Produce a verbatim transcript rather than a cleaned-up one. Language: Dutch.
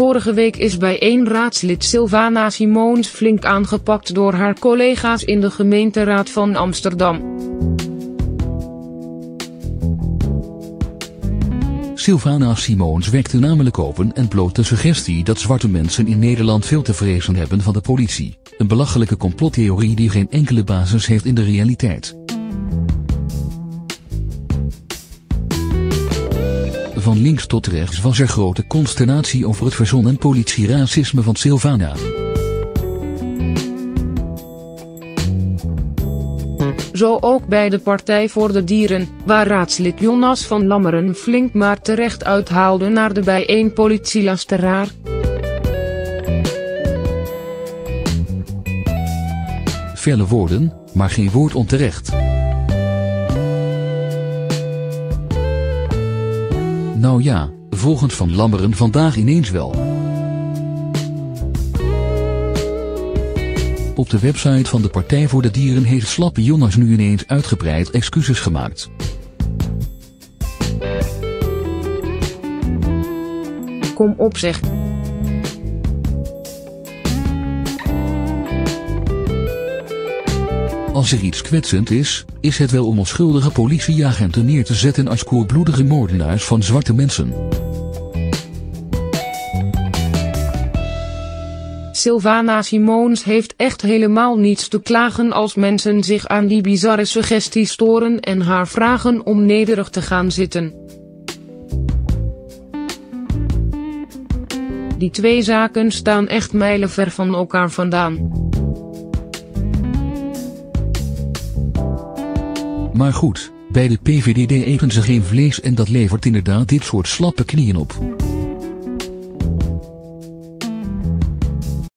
Vorige week is bijeenraadslid Sylvana Simons flink aangepakt door haar collega's in de gemeenteraad van Amsterdam. Sylvana Simons wekte namelijk open en bloot de suggestie dat zwarte mensen in Nederland veel te vrezen hebben van de politie. Een belachelijke complottheorie die geen enkele basis heeft in de realiteit. Van links tot rechts was er grote consternatie over het verzonnen politieracisme van Sylvana. Zo ook bij de Partij voor de Dieren, waar raadslid Jonas van Lammeren flink maar terecht uithaalde naar de bijeen politielasteraar. Felle woorden, maar geen woord onterecht. Nou ja, volgens Van Lammeren vandaag ineens wel. Op de website van de Partij voor de Dieren heeft slappe Jonas nu ineens uitgebreid excuses gemaakt. Kom op zeg. Als er iets kwetsend is, is het wel om onschuldige politieagenten neer te zetten als koelbloedige moordenaars van zwarte mensen. Sylvana Simons heeft echt helemaal niets te klagen als mensen zich aan die bizarre suggestie storen en haar vragen om nederig te gaan zitten. Die twee zaken staan echt mijlenver van elkaar vandaan. Maar goed, bij de P V D D eten ze geen vlees en dat levert inderdaad dit soort slappe knieën op.